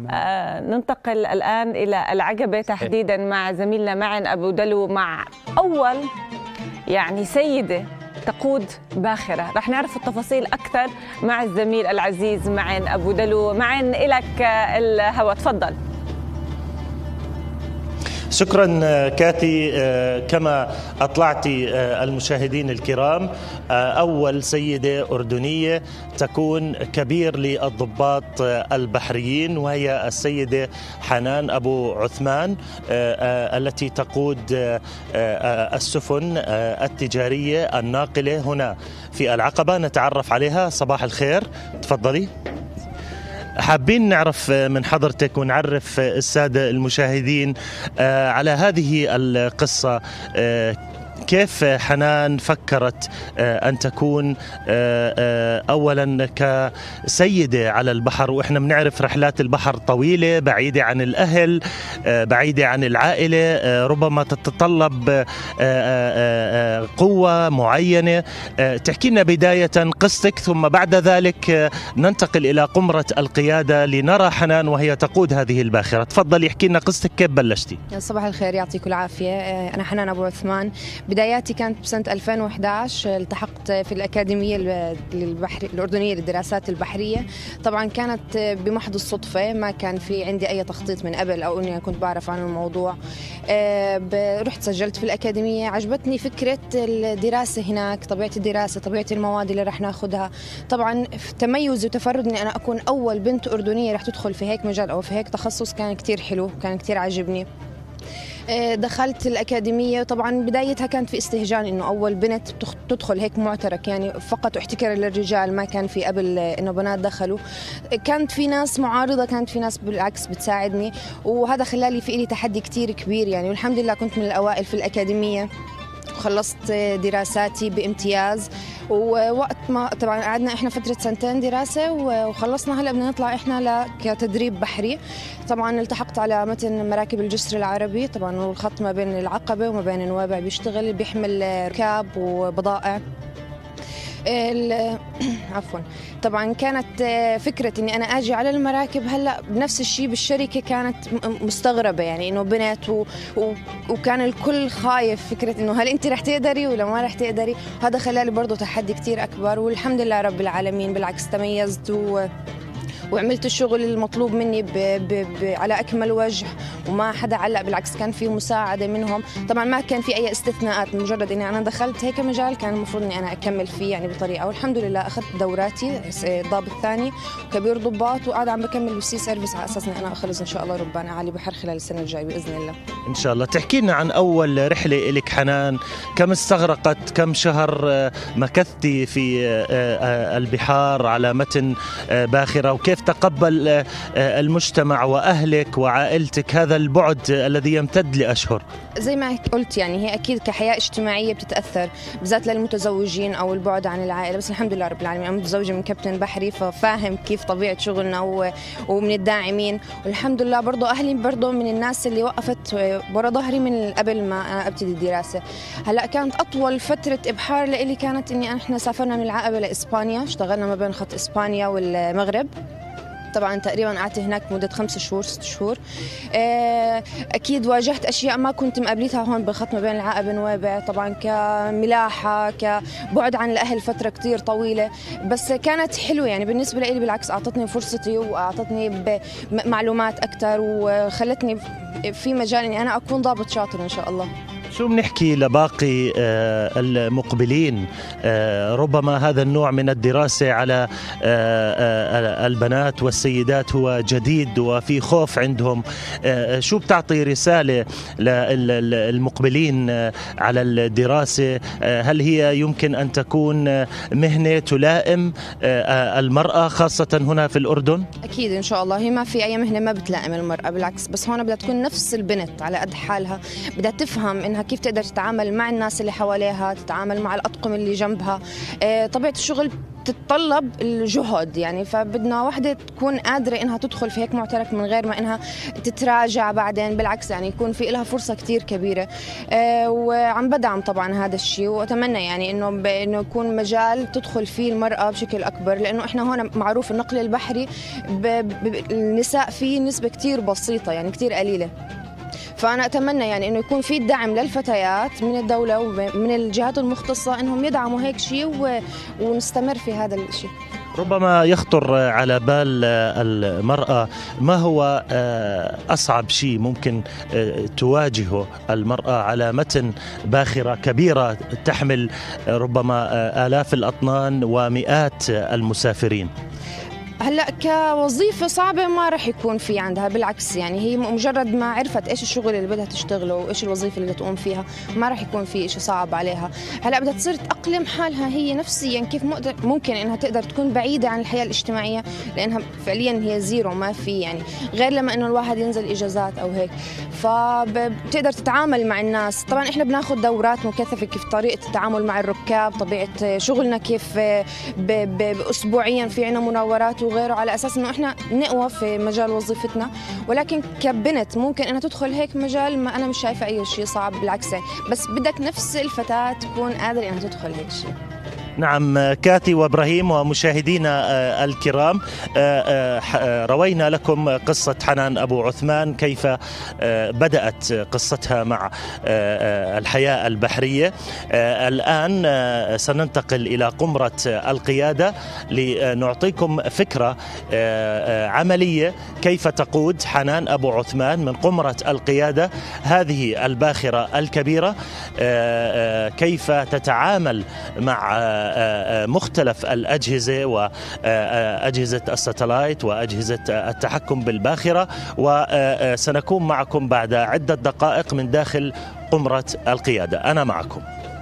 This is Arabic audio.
ننتقل الآن إلى العقبة تحديدا مع زميلنا معن أبو دلو، مع أول سيدة تقود باخرة. رح نعرف التفاصيل أكثر مع الزميل العزيز معن أبو دلو. معن إلك الهوى، تفضل. شكرا كاتي. كما أطلعت المشاهدين الكرام، أول سيدة أردنية تكون كبير للضباط البحريين، وهي السيدة حنان أبو عثمان التي تقود السفن التجارية الناقلة هنا في العقبة. نتعرف عليها. صباح الخير، تفضلي. حابين نعرف من حضرتك ونعرف السادة المشاهدين على هذه القصة. كيف حنان فكرت أن تكون أولا كسيدة على البحر؟ وإحنا بنعرف رحلات البحر طويلة، بعيدة عن الأهل، بعيدة عن العائلة، ربما تتطلب قوة معينة. تحكي لنا بداية قصتك، ثم بعد ذلك ننتقل إلى قمرة القيادة لنرى حنان وهي تقود هذه الباخرة. تفضل احكي لنا قصتك، كيف بلشتي؟ صباح الخير، يعطيكم العافية. أنا حنان أبو عثمان. بداياتي كانت بسنة 2011، التحقت في الأكاديمية الأردنية للدراسات البحرية. طبعا كانت بمحض الصدفة، ما كان في عندي أي تخطيط من قبل أو أني كنت بعرف عن الموضوع. رحت سجلت في الأكاديمية، عجبتني فكرة الدراسة هناك، طبيعة الدراسة، طبيعة المواد اللي رح ناخدها. طبعا تميز وتفرد أني أنا أكون أول بنت أردنية رح تدخل في هيك مجال أو في هيك تخصص، كان كتير حلو، كان كتير عجبني. دخلت الأكاديمية، طبعا بدايتها كانت في استهجان إنه أول بنت تدخل هيك معترك، يعني فقط احتكار للرجال، ما كان في قبل إنه بنات دخلوا. كانت في ناس معارضة، كانت في ناس بالعكس بتساعدني، وهذا خلالي في إلي تحدي كتير كبير يعني. والحمد لله كنت من الأوائل في الأكاديمية، خلصت دراساتي بامتياز. ووقت ما طبعا قعدنا احنا فترة 2 دراسة وخلصنا، هلا بدنا نطلع احنا كتدريب بحري. طبعا التحقت على متن مراكب الجسر العربي، طبعا والخط ما بين العقبة وما بين نوابع، بيشتغل بيحمل ركاب وبضائع. عفوا. طبعا كانت فكرة اني انا اجي على المراكب، هلا بنفس الشيء بالشركة كانت مستغربة، يعني انه بنت وكان الكل خايف فكرة انه هل انت رح تقدري ولا ما رح تقدري. هذا خلالي برضو تحدي كتير اكبر، والحمد لله رب العالمين بالعكس تميزت وعملت الشغل المطلوب مني على أكمل وجه، وما حدا علق، بالعكس كان في مساعدة منهم. طبعا ما كان في أي استثناءات، مجرد إني أنا دخلت هيك مجال كان المفروض إني أنا أكمل فيه يعني بطريقة. والحمد لله أخذت دوراتي ضابط ثاني وكبير ضباط، وقاعد عم بكمل بالسي سيرفيس على أساس إني أنا أخلص إن شاء الله ربان عالي بحر خلال السنة الجاية بإذن الله. إن شاء الله. تحكي لنا عن أول رحلة إلك حنان، كم استغرقت، كم شهر مكثتي في البحار على متن باخرة، وكيف تقبل المجتمع وأهلك وعائلتك هذا البعد الذي يمتد لأشهر؟ زي ما قلت يعني هي أكيد كحياة اجتماعية بتتأثر، بالذات للمتزوجين أو البعد عن العائلة. بس الحمد لله رب العالمين أنا متزوجة من كابتن بحري، ففاهم كيف طبيعة شغلنا ومن الداعمين. والحمد لله برضو أهلي برضو من الناس اللي وقفت ورا ظهري من قبل ما أنا أبتدي الدراسة. هلأ كانت أطول فترة إبحار لإلي كانت إني إحنا سافرنا من العقبة لإسبانيا، اشتغلنا ما بين خط إسبانيا والمغرب. طبعا تقريبا قعدت هناك مدة 5 شهور 6 شهور. أكيد واجهت أشياء ما كنت مقابلتها هون بالخط ما بين العقبة ونوابع، طبعا كملاحة، كبعد عن الأهل فترة كتير طويلة، بس كانت حلوة يعني بالنسبة لي. بالعكس أعطتني فرصتي وأعطتني معلومات أكثر، وخلتني في مجال إني أنا أكون ضابط شاطر إن شاء الله. شو بنحكي لباقي المقبلين؟ ربما هذا النوع من الدراسة على البنات والسيدات هو جديد وفي خوف عندهم. شو بتعطي رسالة للمقبلين على الدراسة؟ هل هي يمكن أن تكون مهنة تلائم المرأة خاصة هنا في الأردن؟ أكيد إن شاء الله، هي ما في أي مهنة ما بتلائم المرأة، بالعكس، بس هون بدها تكون نفس البنت على قد حالها، بدها تفهم إنها إنها كيف تقدر تتعامل مع الناس اللي حواليها، تتعامل مع الأطقم اللي جنبها. طبيعة الشغل تتطلب الجهد يعني، فبدنا وحدة تكون قادرة إنها تدخل في هيك معترك من غير ما إنها تتراجع بعدين، بالعكس يعني يكون في لها فرصة كتير كبيرة. وعم بدعم طبعا هذا الشيء، وأتمنى يعني إنه يكون مجال تدخل فيه المرأة بشكل أكبر، لأنه إحنا هون معروف النقل البحري النساء فيه نسبة كتير بسيطة يعني كتير قليلة. فأنا أتمنى يعني إنه يكون في دعم للفتيات من الدولة ومن الجهات المختصة إنهم يدعموا هيك شيء ونستمر في هذا الشيء. ربما يخطر على بال المرأة ما هو أصعب شيء ممكن تواجهه المرأة على متن باخرة كبيرة تحمل ربما آلاف الأطنان ومئات المسافرين؟ هلا كوظيفة صعبة ما رح يكون في عندها، بالعكس يعني هي مجرد ما عرفت ايش الشغل اللي بدها تشتغله وايش الوظيفة اللي بدها تقوم فيها ما رح يكون في شيء صعب عليها. هلا بدها تصير تأقلم حالها هي نفسيا كيف ممكن انها تقدر تكون بعيدة عن الحياة الاجتماعية، لانها فعليا هي زيرو، ما في يعني غير لما انه الواحد ينزل اجازات او هيك، فبتقدر تتعامل مع الناس. طبعا احنا بناخذ دورات مكثفة كيف طريقة التعامل مع الركاب، طبيعة شغلنا كيف اسبوعيا في عنا مناورات وغيره، على اساس انه احنا نقوى في مجال وظيفتنا. ولكن كبنت ممكن انها تدخل هيك مجال، ما انا مش شايفه اي شيء صعب، بالعكس بس بدك نفس الفتاة تكون قادرة انها تدخل هيك شيء. نعم كاثي وابراهيم ومشاهدينا الكرام، روينا لكم قصة حنان أبو عثمان، كيف بدأت قصتها مع الحياة البحرية. الآن سننتقل إلى قمرة القيادة لنعطيكم فكرة عملية كيف تقود حنان أبو عثمان من قمرة القيادة هذه الباخرة الكبيرة، كيف تتعامل مع مختلف الأجهزة وأجهزة الساتلايت وأجهزة التحكم بالباخرة. وسنكون معكم بعد عدة دقائق من داخل قمرة القيادة. أنا معكم.